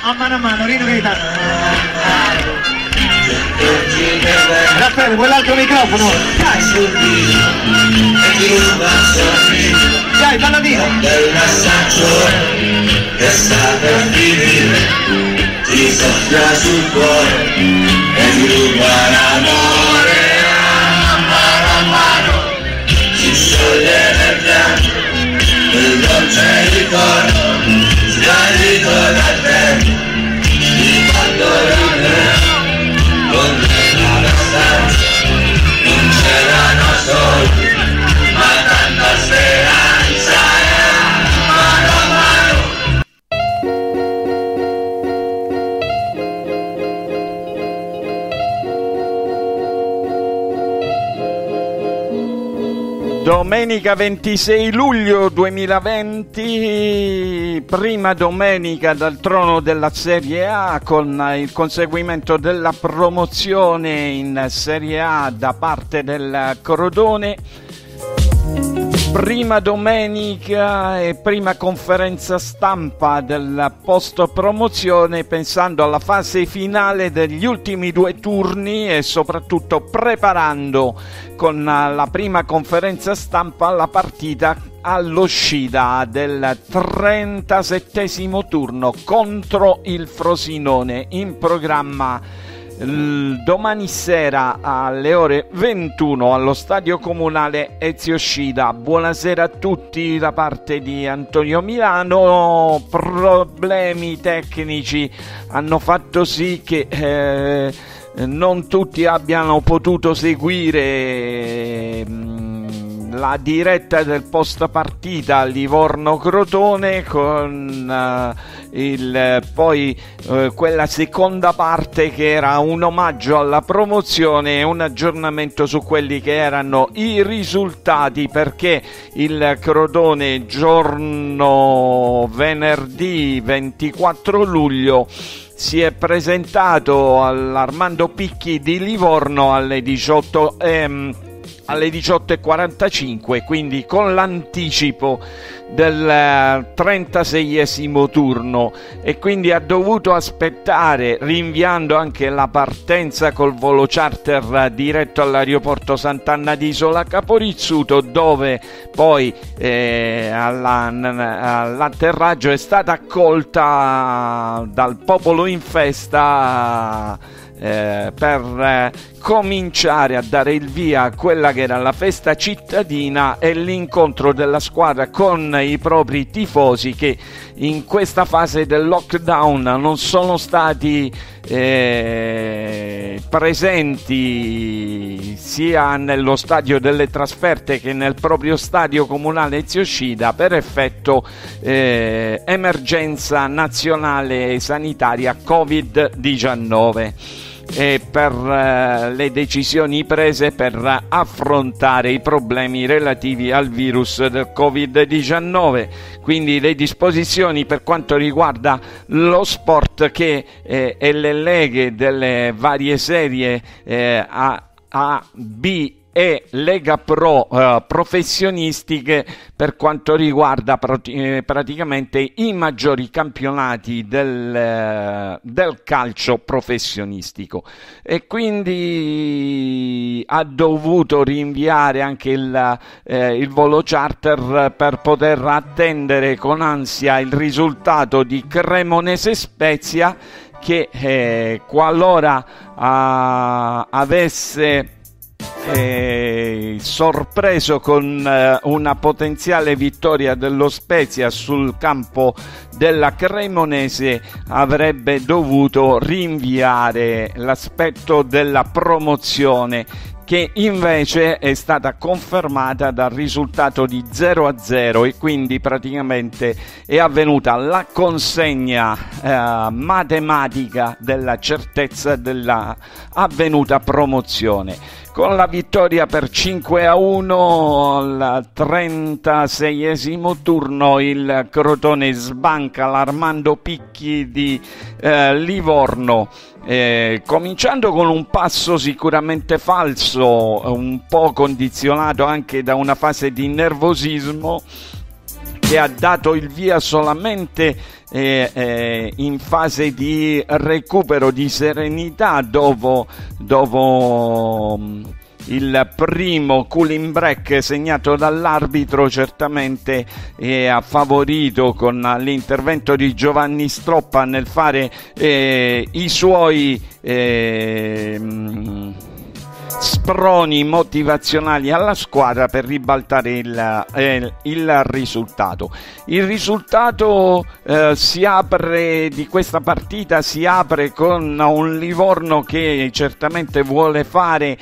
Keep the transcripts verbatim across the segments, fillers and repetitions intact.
a mano a mano, Rino Gaetano. Raffaele, quell'altro microfono. Dai. Dai, balladino. Del messaggio che sta per finire, ti soffia sul cuore e mi ruba l'amore. A mano a mano si scioglie nel pianto, il dolce ricordo sgarrito da te, di quando ero con te nella stanza, non c'erano soldi, ma tanta speranza, mano a mano. Domenica ventisei luglio duemilaventi, prima domenica dal trono della Serie A, con il conseguimento della promozione in Serie A da parte del Crotone. Prima domenica e prima conferenza stampa del post promozione, pensando alla fase finale degli ultimi due turni e soprattutto preparando con la prima conferenza stampa la partita all'uscita del trentasettesimo turno contro il Frosinone, in programma domani sera alle ore ventuno allo stadio comunale Ezio Scida. Buonasera a tutti da parte di Antonio Milano. Problemi tecnici hanno fatto sì che eh, non tutti abbiano potuto seguire mh, la diretta del post partita Livorno-Crotone con uh, il, poi uh, quella seconda parte che era un omaggio alla promozione e un aggiornamento su quelli che erano i risultati, perché il Crotone giorno venerdì ventiquattro luglio si è presentato all'Armando Picchi di Livorno alle diciotto ehm, alle diciotto e quarantacinque, quindi con l'anticipo del trentaseiesimo turno, e quindi ha dovuto aspettare, rinviando anche la partenza col volo charter diretto all'aeroporto Sant'Anna di Isola Caporizzuto, dove poi eh, alla, all'atterraggio è stata accolta dal popolo in festa Eh, per eh, cominciare a dare il via a quella che era la festa cittadina e l'incontro della squadra con i propri tifosi, che in questa fase del lockdown non sono stati eh, presenti sia nello stadio delle trasferte che nel proprio stadio comunale Ezio Scida per effetto eh, emergenza nazionale sanitaria covid diciannove. E per uh, le decisioni prese per affrontare i problemi relativi al virus del covid diciannove. Quindi le disposizioni per quanto riguarda lo sport che, eh, e le leghe delle varie serie eh, A, A, B e Lega Pro eh, professionistiche per quanto riguarda pr- eh, praticamente i maggiori campionati del, eh, del calcio professionistico, e quindi ha dovuto rinviare anche il, eh, il volo charter per poter attendere con ansia il risultato di Cremonese Spezia, che eh, qualora eh, avesse Eh, sorpreso con eh, una potenziale vittoria dello Spezia sul campo della Cremonese, avrebbe dovuto rinviare l'aspetto della promozione, che invece è stata confermata dal risultato di zero a zero, e quindi praticamente è avvenuta la consegna eh, matematica della certezza della avvenuta promozione. Con la vittoria per cinque a uno al trentaseiesimo turno, il Crotone sbanca l'Armando Picchi di eh, Livorno, eh, cominciando con un passo sicuramente falso, un po' condizionato anche da una fase di nervosismo che ha dato il via solamente eh, eh, in fase di recupero di serenità dopo, dopo il primo cooling break segnato dall'arbitro. Certamente eh, ha favorito con l'intervento di Giovanni Stroppa nel fare eh, i suoi eh, sproni motivazionali alla squadra per ribaltare il, eh, il risultato. Il risultato eh, si apre di questa partita si apre con un Livorno che certamente vuole fare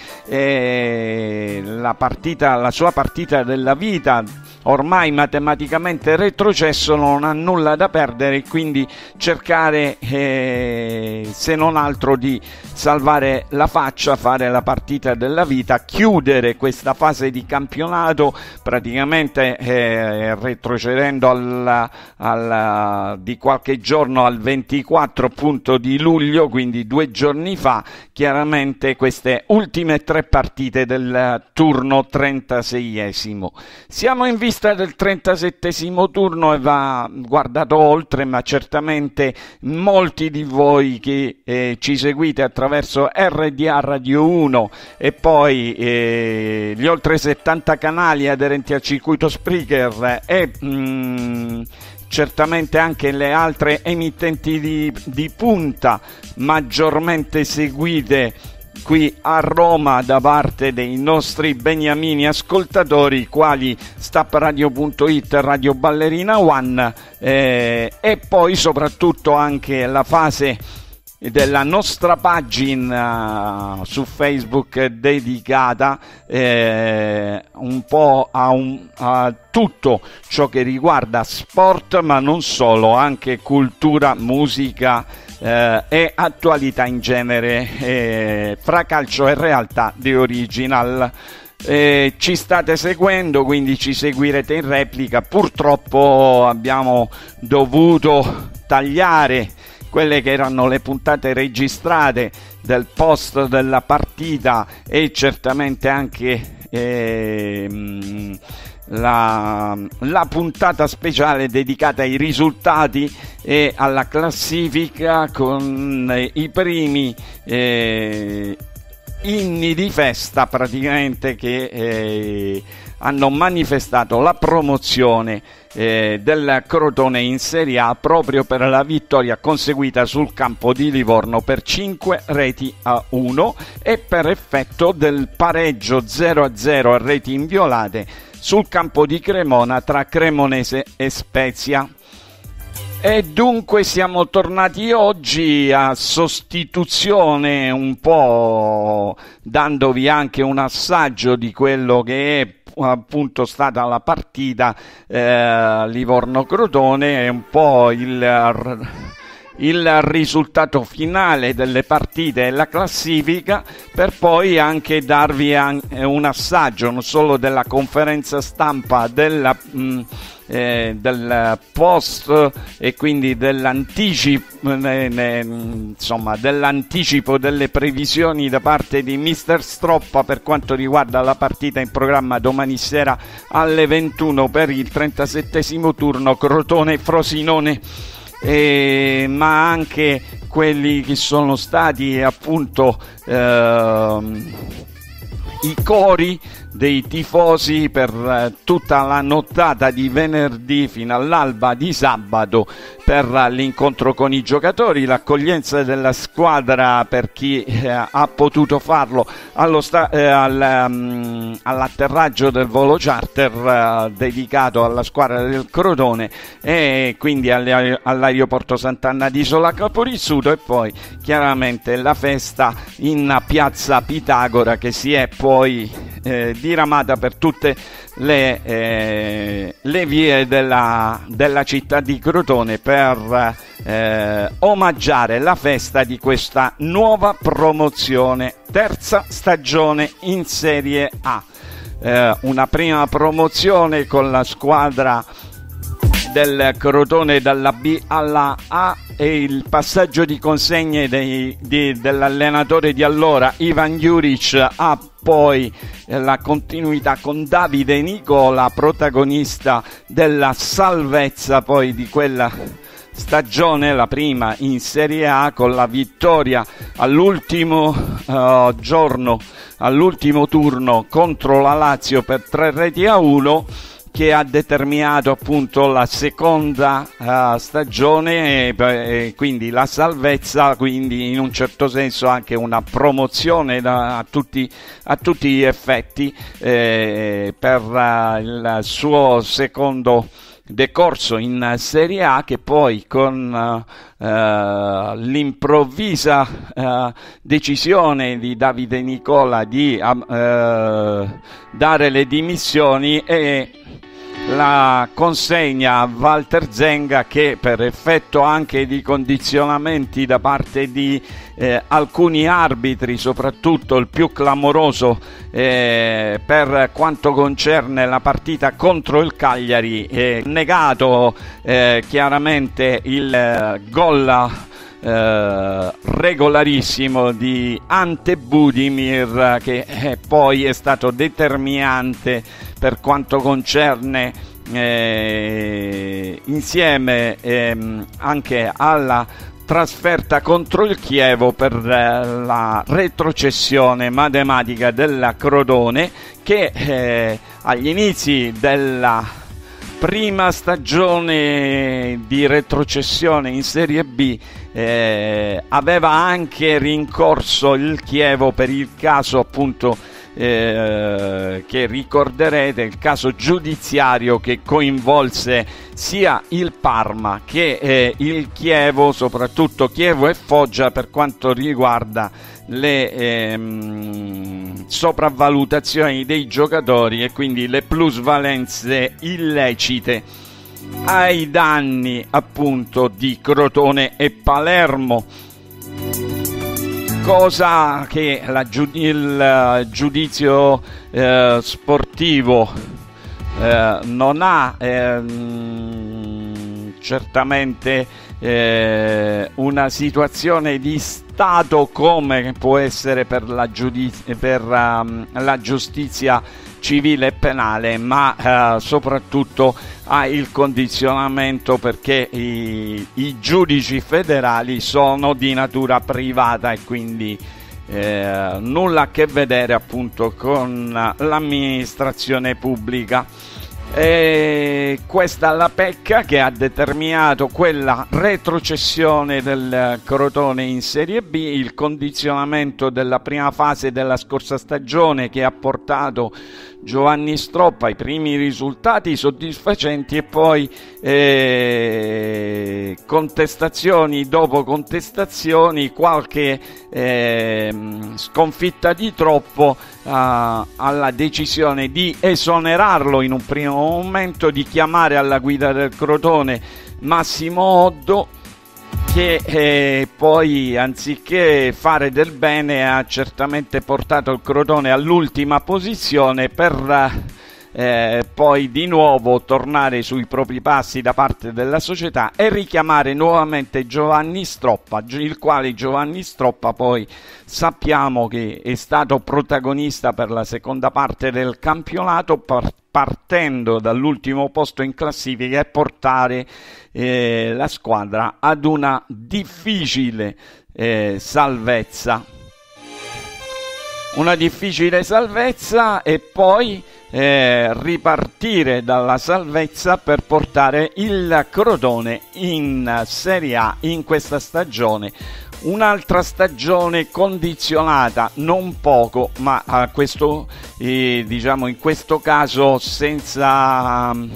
eh, la partita, la sua partita della vita. Ormai matematicamente retrocesso, non ha nulla da perdere, quindi cercare eh, se non altro di salvare la faccia, fare la partita della vita, chiudere questa fase di campionato praticamente eh, retrocedendo al, al, di qualche giorno al ventiquattro appunto di luglio, quindi due giorni fa. Chiaramente queste ultime tre partite del turno trentaseiesimo. Siamo in vista del trentasettesimo turno e va guardato oltre, ma certamente molti di voi che eh, ci seguite attraverso R D A Radio uno e poi eh, gli oltre settanta canali aderenti al circuito Spreaker e mh, certamente anche le altre emittenti di, di punta maggiormente seguite qui a Roma da parte dei nostri beniamini ascoltatori, quali Stap Radio punto it, Radio Ballerina One eh, e poi soprattutto anche la fase della nostra pagina su Facebook dedicata eh, un po' a, un, a tutto ciò che riguarda sport, ma non solo, anche cultura, musica eh, e attualità in genere, eh, fra calcio e realtà di Original. Eh, ci state seguendo, quindi ci seguirete in replica. Purtroppo abbiamo dovuto tagliare quelle che erano le puntate registrate del post della partita e certamente anche eh, la, la puntata speciale dedicata ai risultati e alla classifica con eh, i primi eh, inni di festa praticamente che eh, hanno manifestato la promozione eh, del Crotone in Serie A proprio per la vittoria conseguita sul campo di Livorno per cinque reti a uno e per effetto del pareggio zero a zero a reti inviolate sul campo di Cremona tra Cremonese e Spezia. E dunque siamo tornati oggi a sostituzione, un po' dandovi anche un assaggio di quello che è appunto stata la partita eh, Livorno-Crotone, è un po' il, il risultato finale delle partite e la classifica, per poi anche darvi un assaggio non solo della conferenza stampa della mh, Eh, del post e quindi dell'anticipo eh, insomma dell'anticipo delle previsioni da parte di mister Stroppa per quanto riguarda la partita in programma domani sera alle ventuno per il trentasettesimo turno Crotone-Frosinone, eh, ma anche quelli che sono stati appunto eh, i cori dei tifosi per eh, tutta la nottata di venerdì fino all'alba di sabato per uh, l'incontro con i giocatori, l'accoglienza della squadra per chi eh, ha potuto farlo allo sta- eh, al, um, all'atterraggio del volo charter uh, dedicato alla squadra del Crotone e quindi alle- all'aeroporto Sant'Anna di Isola Caporizzuto, e poi chiaramente la festa in piazza Pitagora che si è poi eh, diramata per tutte le, eh, le vie della, della città di Crotone per eh, omaggiare la festa di questa nuova promozione, terza stagione in Serie A. Eh, una prima promozione con la squadra del Crotone dalla B alla A e il passaggio di consegne dei, di, dell'allenatore di allora Ivan Juric a poi la continuità con Davide Nicola, protagonista della salvezza poi di quella stagione, la prima in Serie A, con la vittoria all'ultimo uh, giorno, all'ultimo turno contro la Lazio per tre reti a uno, che ha determinato appunto la seconda uh, stagione e, e quindi la salvezza, quindi in un certo senso anche una promozione da, a, tutti, a tutti gli effetti eh, per uh, il suo secondo decorso in Serie A, che poi con uh, uh, l'improvvisa uh, decisione di Davide Nicola di uh, dare le dimissioni e la consegna a Walter Zenga, che per effetto anche di condizionamenti da parte di eh, alcuni arbitri, soprattutto il più clamoroso eh, per quanto concerne la partita contro il Cagliari, eh, negato eh, chiaramente il eh, gol eh, regolarissimo di Ante Budimir, che eh, poi è stato determinante per quanto concerne eh, insieme ehm, anche alla trasferta contro il Chievo per eh, la retrocessione matematica della Crotone, che eh, agli inizi della prima stagione di retrocessione in Serie B eh, aveva anche rincorso il Chievo per il caso appunto Eh, che ricorderete, il caso giudiziario che coinvolse sia il Parma che eh, il Chievo, soprattutto Chievo e Foggia, per quanto riguarda le ehm, sopravvalutazioni dei giocatori e quindi le plusvalenze illecite ai danni appunto di Crotone e Palermo. Cosa che la giud- il giudizio eh, sportivo eh, non ha ehm, certamente eh, una situazione di stato come può essere per la, giudiz- per, um, la giustizia civile e penale, ma eh, soprattutto ha il condizionamento perché i, i giudici federali sono di natura privata e quindi eh, nulla a che vedere appunto con l'amministrazione pubblica. E questa è la pecca che ha determinato quella retrocessione del Crotone in Serie B, il condizionamento della prima fase della scorsa stagione che ha portato Giovanni Stroppa ai primi risultati soddisfacenti e poi eh, contestazioni dopo contestazioni, qualche eh, sconfitta di troppo eh, alla decisione di esonerarlo in un primo momento, di chiamare alla guida del Crotone Massimo Oddo, che eh, poi anziché fare del bene ha certamente portato il Crotone all'ultima posizione per eh, poi di nuovo tornare sui propri passi da parte della società e richiamare nuovamente Giovanni Stroppa, il quale Giovanni Stroppa poi sappiamo che è stato protagonista per la seconda parte del campionato, par- partendo dall'ultimo posto in classifica e portare eh, la squadra ad una difficile eh, salvezza. Una difficile salvezza e poi eh, ripartire dalla salvezza per portare il Crotone in Serie A in questa stagione. Un'altra stagione condizionata non poco, ma a questo eh, diciamo in questo caso senza um,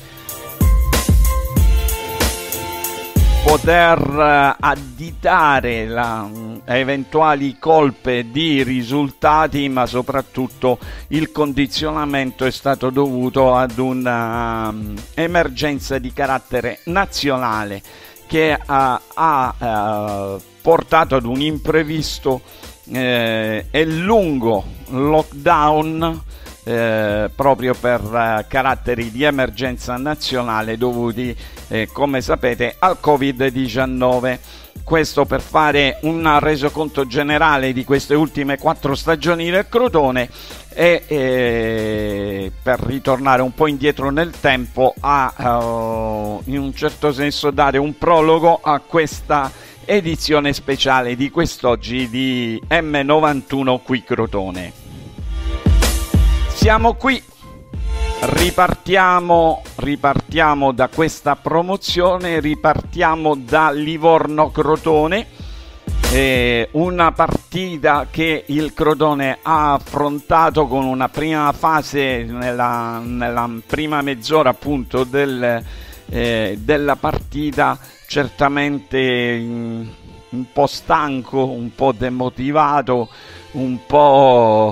poter uh, additare la, um, eventuali colpe di risultati, ma soprattutto il condizionamento è stato dovuto ad una um, emergenza di carattere nazionale che uh, ha uh, portato ad un imprevisto eh, e lungo lockdown eh, proprio per eh, caratteri di emergenza nazionale dovuti, eh, come sapete, al covid diciannove. questo per fare un resoconto generale di queste ultime quattro stagioni del Crotone e eh, per ritornare un po' indietro nel tempo a uh, in un certo senso dare un prologo a questa edizione speciale di quest'oggi di M novantuno qui Crotone. Siamo qui, ripartiamo, ripartiamo da questa promozione, ripartiamo da Livorno-Crotone, eh, una partita che il Crotone ha affrontato con una prima fase nella, nella prima mezz'ora appunto del, eh, della partita certamente in, un po' stanco, un po' demotivato, un po'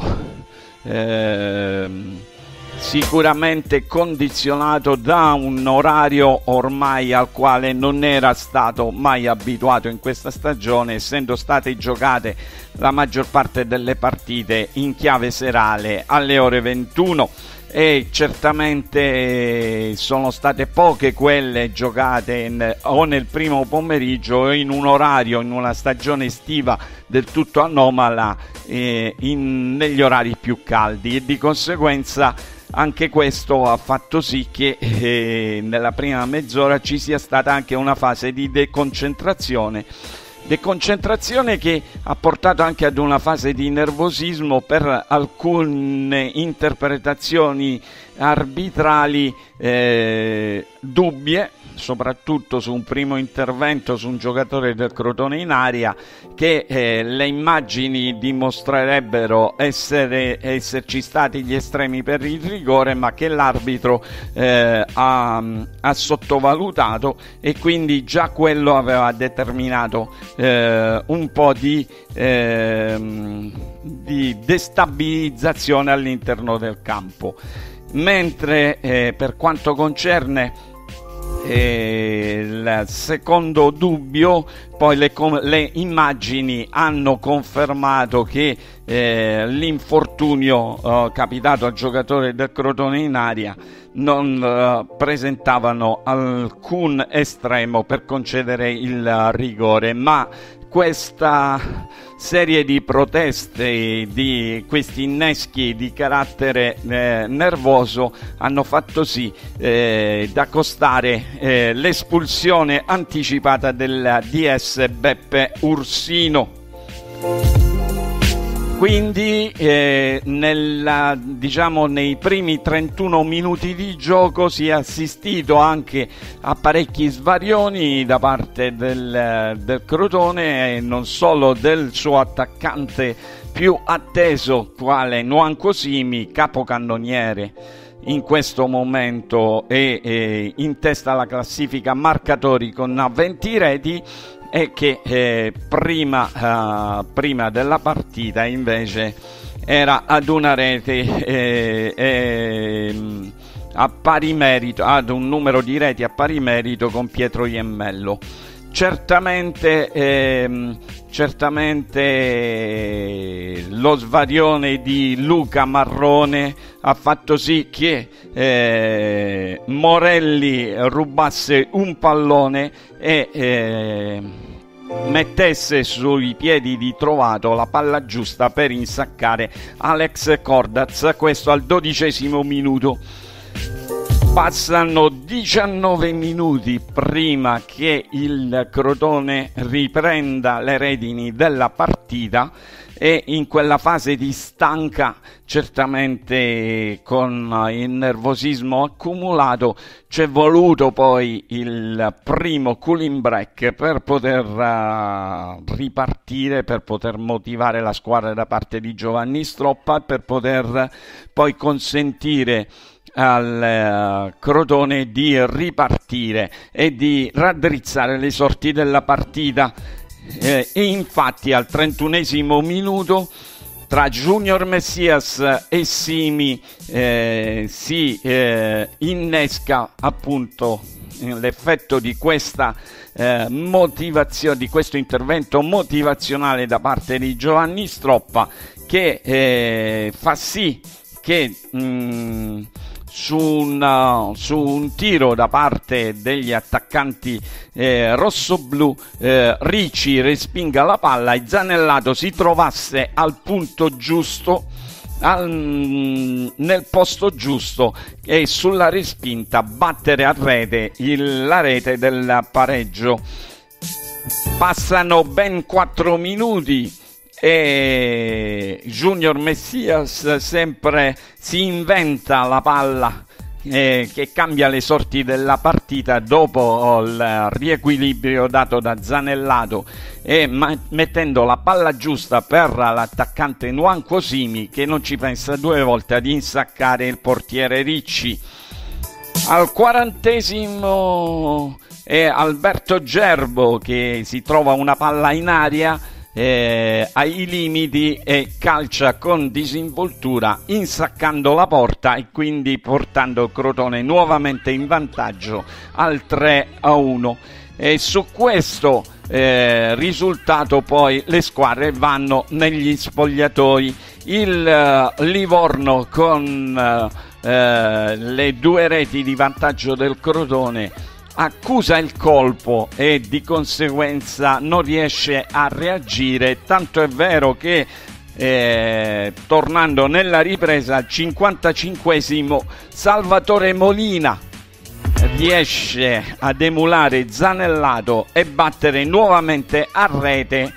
eh, sicuramente condizionato da un orario ormai al quale non era stato mai abituato in questa stagione, essendo state giocate la maggior parte delle partite in chiave serale alle ore ventuno. E certamente sono state poche quelle giocate in, o nel primo pomeriggio o in un orario, in una stagione estiva del tutto anomala, eh, in, negli orari più caldi, e di conseguenza anche questo ha fatto sì che eh, nella prima mezz'ora ci sia stata anche una fase di deconcentrazione Deconcentrazione che ha portato anche ad una fase di nervosismo per alcune interpretazioni arbitrali eh, dubbie, soprattutto su un primo intervento su un giocatore del Crotone in area che eh, le immagini dimostrerebbero essere, esserci stati gli estremi per il rigore, ma che l'arbitro eh, ha, ha sottovalutato, e quindi già quello aveva determinato eh, un po' di, eh, di destabilizzazione all'interno del campo. Mentre eh, per quanto concerne eh, il secondo dubbio, poi le, le immagini hanno confermato che eh, l'infortunio eh, capitato al giocatore del Crotone in aria non eh, presentavano alcun estremo per concedere il rigore, ma questa serie di proteste, di questi inneschi di carattere eh, nervoso hanno fatto sì eh, da costare eh, l'espulsione anticipata del D S Beppe Ursino. Quindi eh, nella, diciamo, nei primi trentuno minuti di gioco si è assistito anche a parecchi svarioni da parte del, del Crotone, e non solo del suo attaccante più atteso quale Nwankwo Simi, capocannoniere in questo momento e, e in testa alla classifica marcatori con venti reti, e che eh, prima, uh, prima della partita invece era ad una rete eh, eh, a pari merito, ad un numero di reti a pari merito con Pietro Iemmello. Certamente, eh, certamente lo svarione di Luca Marrone ha fatto sì che eh, Morelli rubasse un pallone e eh, mettesse sui piedi di Trovato la palla giusta per insaccare Alex Cordaz, questo al dodicesimo minuto. Passano diciannove minuti prima che il Crotone riprenda le redini della partita, e in quella fase di stanca, certamente con il nervosismo accumulato, c'è voluto poi il primo cooling break per poter uh, ripartire, per poter motivare la squadra da parte di Giovanni Stroppa, per poter poi consentire al uh, Crotone di ripartire e di raddrizzare le sorti della partita. Eh, e infatti al trentunesimo minuto tra Junior Messias e Simi eh, si eh, innesca appunto l'effetto di questa eh, motivazione, di questo intervento motivazionale da parte di Giovanni Stroppa, che eh, fa sì che mh, su un, uh, su un tiro da parte degli attaccanti eh, rossoblù, eh, Ricci respinga la palla e Zanellato si trovasse al punto giusto, al, nel posto giusto, e sulla respinta battere a rete il, la rete del pareggio. Passano ben quattro minuti e Junior Messias sempre si inventa la palla eh, che cambia le sorti della partita dopo il riequilibrio dato da Zanellato e ma- mettendo la palla giusta per l'attaccante Nwankwo Simi, che non ci pensa due volte ad insaccare il portiere Ricci. Al quarantesimo è Alberto Gerbo che si trova una palla in aria Eh, ai limiti e calcia con disinvoltura, insaccando la porta e quindi portando Crotone nuovamente in vantaggio al tre a uno. E su questo eh, risultato poi le squadre vanno negli spogliatoi. Il uh, Livorno con uh, uh, le due reti di vantaggio del Crotone accusa il colpo e di conseguenza non riesce a reagire, tanto è vero che eh, tornando nella ripresa al cinquantacinquesimo Salvatore Molina riesce ad emulare Zanellato e battere nuovamente a rete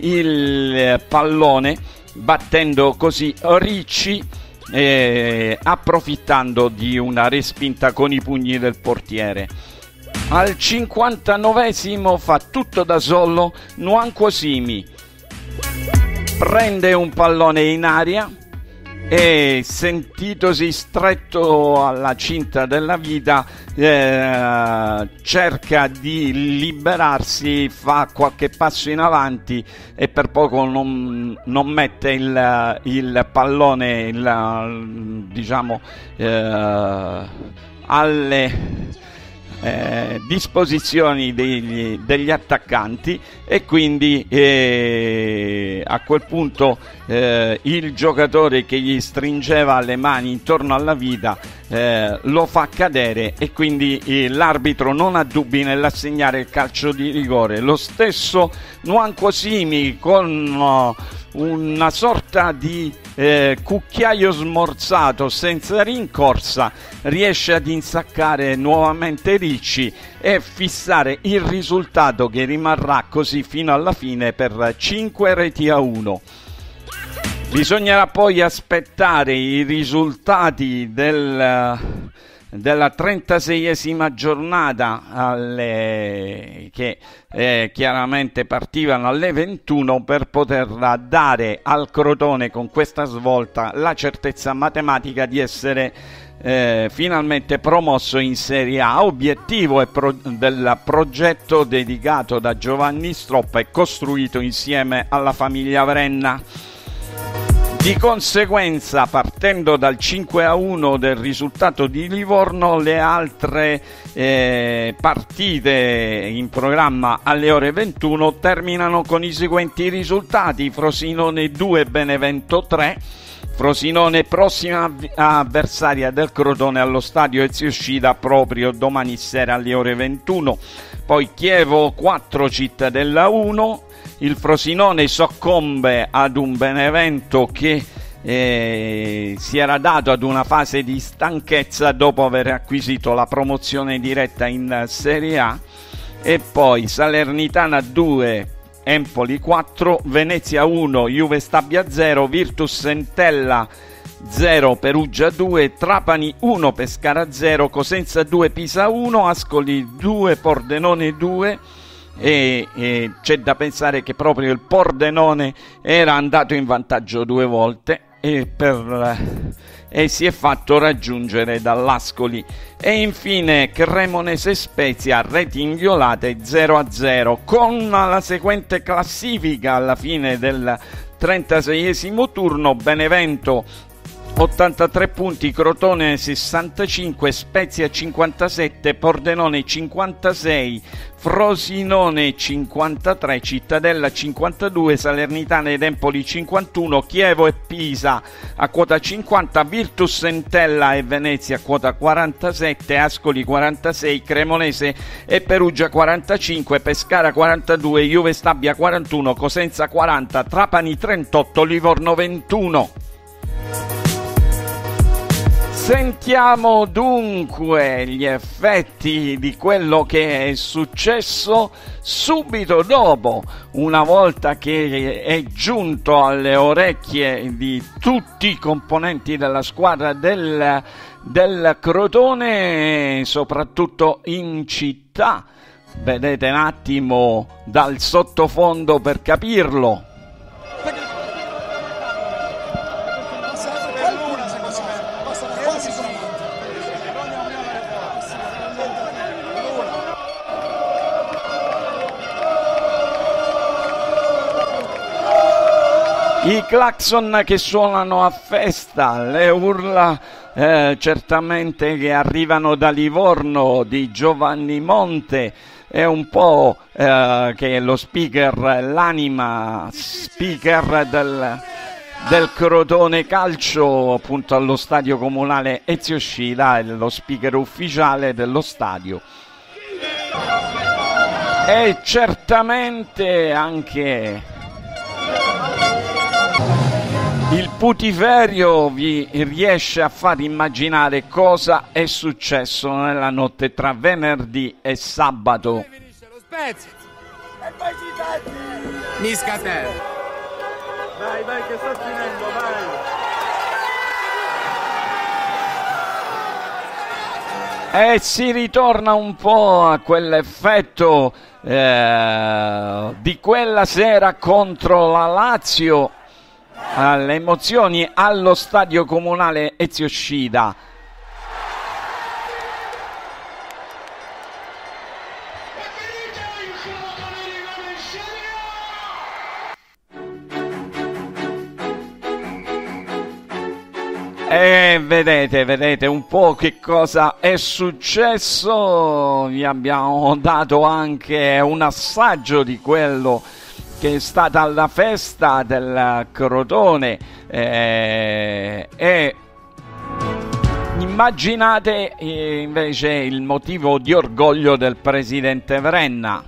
il pallone, battendo così Ricci, eh, approfittando di una respinta con i pugni del portiere. Al cinquantanovesimo fa tutto da solo Nwankwo Simi, prende un pallone in aria e, sentitosi stretto alla cinta della vita, eh, cerca di liberarsi, fa qualche passo in avanti e per poco non, non mette il, il pallone il, diciamo eh, alle Eh, disposizioni degli, degli attaccanti, e quindi eh, a quel punto eh, il giocatore che gli stringeva le mani intorno alla vita eh, lo fa cadere e quindi eh, l'arbitro non ha dubbi nell'assegnare il calcio di rigore. Lo stesso Nwankwo Simi con uh, una sorta di eh, cucchiaio smorzato senza rincorsa riesce ad insaccare nuovamente Ricci e fissare il risultato, che rimarrà così fino alla fine per cinque reti a uno. Bisognerà poi aspettare i risultati del, della trentaseiesima giornata alle, che eh, chiaramente partivano alle ventuno, per poter dare al Crotone con questa svolta la certezza matematica di essere eh, finalmente promosso in Serie A. Obiettivo è pro- del progetto dedicato da Giovanni Stroppa e costruito insieme alla famiglia Vrenna. Di conseguenza, partendo dal cinque a uno del risultato di Livorno, le altre eh, partite in programma alle ore ventuno terminano con i seguenti risultati: Frosinone due, Benevento tre. Frosinone prossima avversaria del Crotone allo stadio Ezio Scida proprio domani sera alle ore ventuno. Poi Chievo quattro, Cittadella uno. Il Frosinone soccombe ad un Benevento che eh, si era dato ad una fase di stanchezza dopo aver acquisito la promozione diretta in Serie A. E poi Salernitana due, Empoli quattro, Venezia uno, Juve Stabia zero, Virtus Entella zero, Perugia due, Trapani uno, Pescara zero, Cosenza due, Pisa uno, Ascoli due, Pordenone due. E, e c'è da pensare che proprio il Pordenone era andato in vantaggio due volte e, per, e si è fatto raggiungere dall'Ascoli. E infine Cremonese Spezia, reti inviolate zero a zero, con la seguente classifica alla fine del trentaseiesimo turno: Benevento ottantatré punti, Crotone sessantacinque, Spezia cinquantasette, Pordenone cinquantasei, Frosinone cinquantatré, Cittadella cinquantadue, Salernitana ed Empoli cinquantuno, Chievo e Pisa a quota cinquanta, Virtus Entella e Venezia a quota quarantasette, Ascoli quarantasei, Cremonese e Perugia quarantacinque, Pescara quarantadue, Juve Stabia quarantuno, Cosenza quaranta, Trapani trentotto, Livorno ventuno. Sentiamo dunque gli effetti di quello che è successo subito dopo, una volta che è giunto alle orecchie di tutti i componenti della squadra del, del Crotone, soprattutto in città. Vedete un attimo dal sottofondo per capirlo. I clacson che suonano a festa, le urla eh, certamente che arrivano da Livorno di Giovanni Monte, è un po' eh, che lo speaker, l'anima speaker del, del Crotone Calcio, appunto allo stadio comunale Ezio Scida, è lo speaker ufficiale dello stadio. E certamente anche il putiferio vi riesce a far immaginare cosa è successo nella notte tra venerdì e sabato. E poi ci Niscatel. Vai, vai, che sto finendo, vai. E si ritorna un po' a quell'effetto eh, di quella sera contro la Lazio, alle emozioni allo stadio comunale Ezio Scida. E vedete, vedete un po' che cosa è successo. Vi abbiamo dato anche un assaggio di quello che è stata la festa del Crotone eh, e immaginate eh, invece il motivo di orgoglio del presidente Vrenna.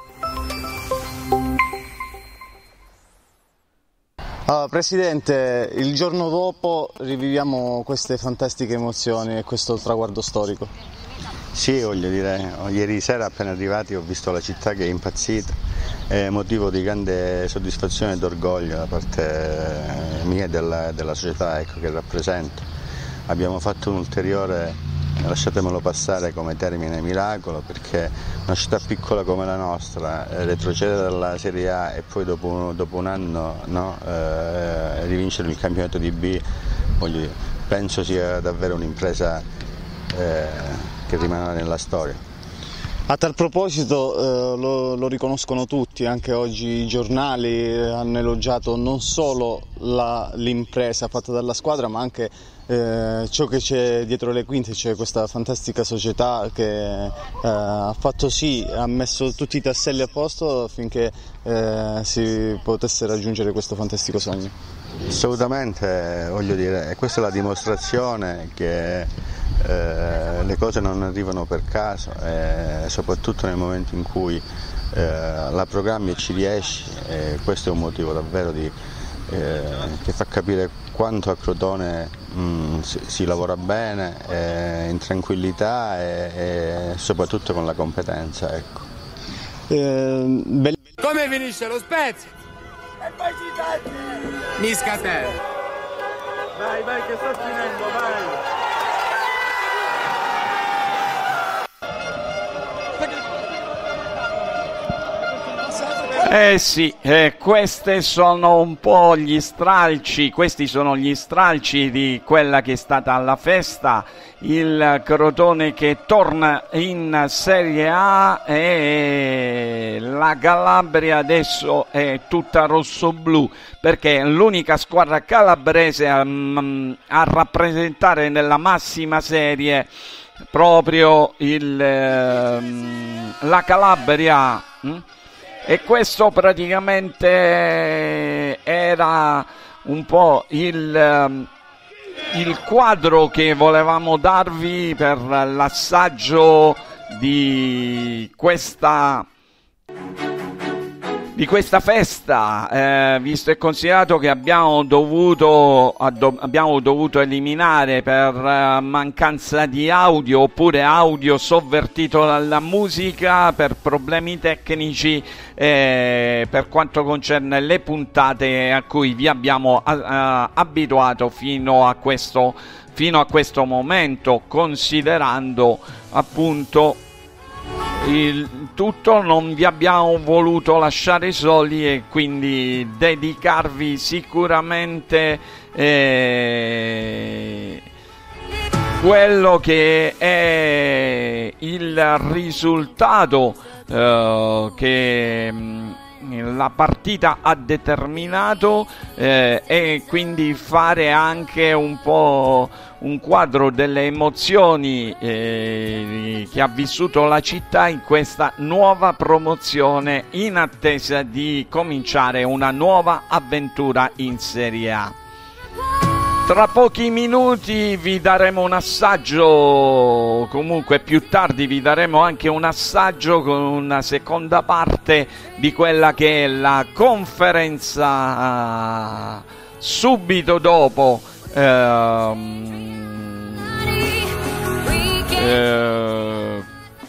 Allora, Presidente, il giorno dopo riviviamo queste fantastiche emozioni e questo traguardo storico. Sì, voglio dire, ieri sera appena arrivati ho visto la città che è impazzita, è motivo di grande soddisfazione ed orgoglio da parte mia e della, della società, ecco, che rappresento. Abbiamo fatto un ulteriore, lasciatemelo passare come termine, miracolo, perché una città piccola come la nostra eh, retrocedere dalla Serie A e poi dopo un, dopo un anno no, eh, rivincere il campionato di B, voglio dire, penso sia davvero un'impresa eh, che rimarrà nella storia. A tal proposito eh, lo, lo riconoscono tutti, anche oggi i giornali eh, hanno elogiato non solo la, l'impresa fatta dalla squadra, ma anche eh, ciò che c'è dietro le quinte, c'è questa fantastica società che eh, ha fatto sì, ha messo tutti i tasselli a posto affinché eh, si potesse raggiungere questo fantastico sogno. Assolutamente, voglio dire, questa è la dimostrazione che Eh, le cose non arrivano per caso, e soprattutto nel momento in cui eh, la programmi e ci riesci, e questo è un motivo davvero di, eh, che fa capire quanto a Crotone mh, si, si lavora bene, eh, in tranquillità e, e soprattutto con la competenza. Ecco. Eh, be- Come finisce lo Spezia? E poi ci Niscatel. Vai, vai, che sto finendo, vai. Eh sì, eh, queste sono un po' gli stralci, questi sono gli stralci di quella che è stata la festa, il Crotone che torna in Serie A e la Calabria adesso è tutta rossoblù perché è l'unica squadra calabrese a, a rappresentare nella massima serie proprio il, ehm, la Calabria. Hm? E questo praticamente era un po' il, il quadro che volevamo darvi per l'assaggio di questa, di questa festa, eh, visto e considerato che abbiamo dovuto, abbiamo dovuto eliminare per uh, mancanza di audio oppure audio sovvertito dalla musica per problemi tecnici eh, per quanto concerne le puntate a cui vi abbiamo uh, uh, abituato fino a questo, fino a questo momento, considerando appunto il tutto. Non vi abbiamo voluto lasciare soli e quindi dedicarvi sicuramente eh, quello che è il risultato eh, che la partita ha determinato eh, e quindi fare anche un po' un quadro delle emozioni eh, che ha vissuto la città in questa nuova promozione in attesa di cominciare una nuova avventura in Serie A. Tra pochi minuti vi daremo un assaggio, comunque più tardi vi daremo anche un assaggio con una seconda parte di quella che è la conferenza subito dopo ehm, eh,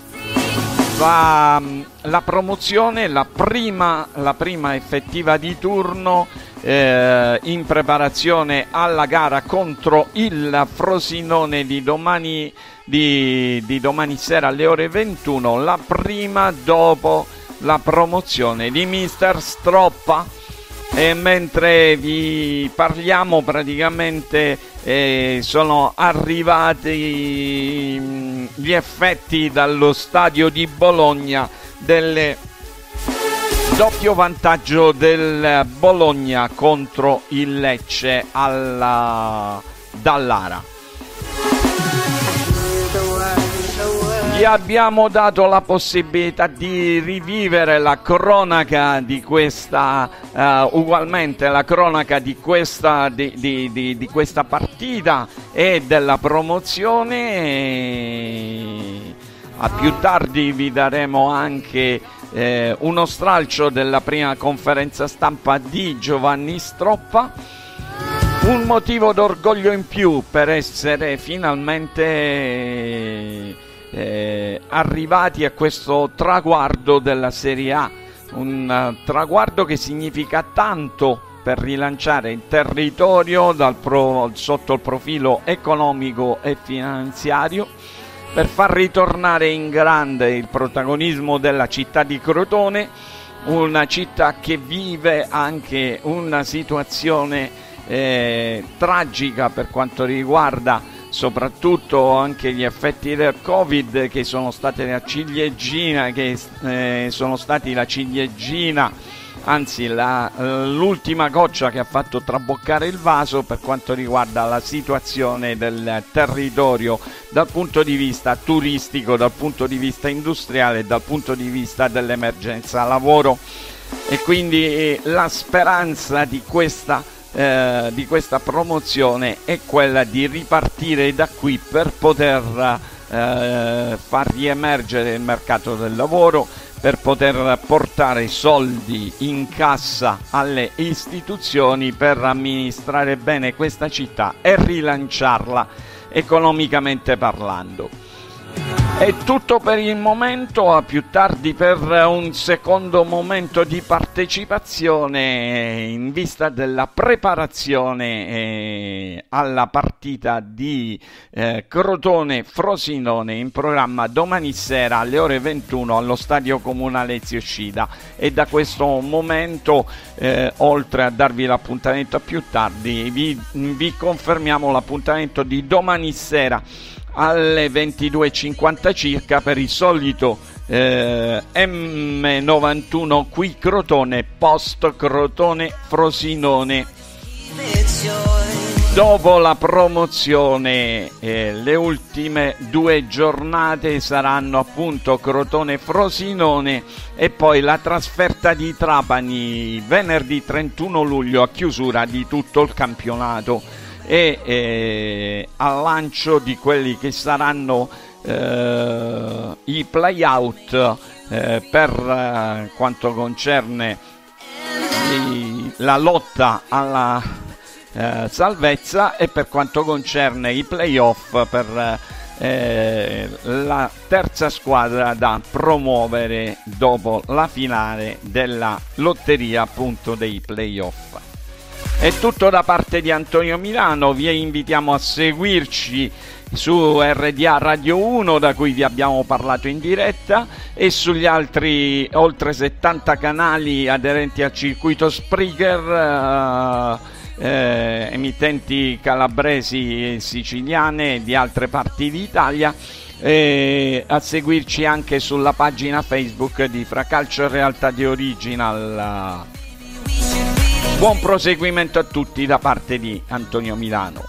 la, la promozione, la prima, la prima effettiva di turno Eh, in preparazione alla gara contro il Frosinone di domani, di, di domani sera alle ore ventuno, la prima dopo la promozione di mister Stroppa. E mentre vi parliamo praticamente eh, sono arrivati mh, gli effetti dallo stadio di Bologna delle doppio vantaggio del Bologna contro il Lecce alla Dallara. Gli abbiamo dato la possibilità di rivivere la cronaca di questa, uh, ugualmente la cronaca di questa, di, di, di, di questa partita e della promozione. E a più tardi vi daremo anche Eh, uno stralcio della prima conferenza stampa di Giovanni Stroppa, un motivo d'orgoglio in più per essere finalmente eh, eh, arrivati a questo traguardo della Serie A, un uh, traguardo che significa tanto per rilanciare il territorio dal pro, sotto il profilo economico e finanziario, per far ritornare in grande il protagonismo della città di Crotone, una città che vive anche una situazione eh, tragica per quanto riguarda soprattutto anche gli effetti del Covid, che sono state la ciliegina, che eh, sono stati la ciliegina, anzi la, l'ultima goccia che ha fatto traboccare il vaso per quanto riguarda la situazione del territorio dal punto di vista turistico, dal punto di vista industriale, dal punto di vista dell'emergenza lavoro. E quindi la speranza di questa, eh, di questa promozione è quella di ripartire da qui per poter eh, far riemergere il mercato del lavoro, per poter portare soldi in cassa alle istituzioni per amministrare bene questa città e rilanciarla economicamente parlando. È tutto per il momento, a più tardi per un secondo momento di partecipazione in vista della preparazione eh, alla partita di eh, Crotone-Frosinone in programma domani sera alle ore ventuno allo Stadio Comunale Ezio Scida. E da questo momento, eh, oltre a darvi l'appuntamento a più tardi, vi, vi confermiamo l'appuntamento di domani sera alle ventidue e cinquanta circa per il solito eh, M novantuno qui Crotone, post Crotone Frosinone. Dopo la promozione eh, le ultime due giornate saranno appunto Crotone Frosinone e poi la trasferta di Trapani venerdì trentuno luglio a chiusura di tutto il campionato e eh, al lancio di quelli che saranno eh, i play-out eh, per eh, quanto concerne i, la lotta alla eh, salvezza e per quanto concerne i play-off per eh, la terza squadra da promuovere dopo la finale della lotteria appunto dei play-off. È tutto da parte di Antonio Milano, vi invitiamo a seguirci su R D A Radio uno da cui vi abbiamo parlato in diretta e sugli altri oltre settanta canali aderenti al circuito Spreaker, eh, eh, emittenti calabresi e siciliane e di altre parti d'Italia, e a seguirci anche sulla pagina Facebook di Fracalcio e Realtà di Original. Buon proseguimento a tutti da parte di Antonio Milano.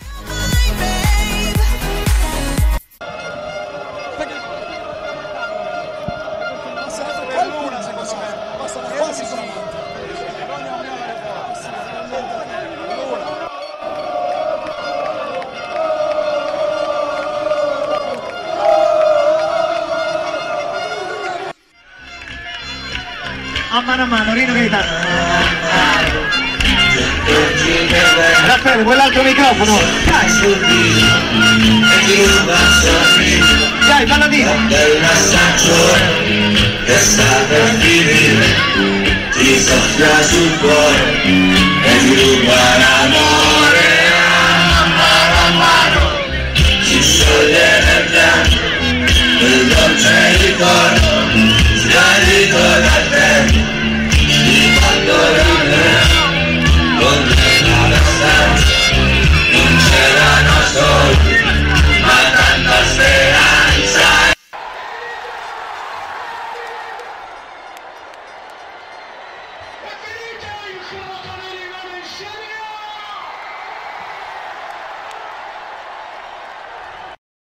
A mano a mano, Rino Gaetano. Raffaele, quell'altro microfono. Dai, dai, balladino. Del assaggio che sta per finire, ti soffia sul cuore e ti ruba l'amore. A mano a mano si scioglie nel pianto, il dolce ricordo, sgarrito da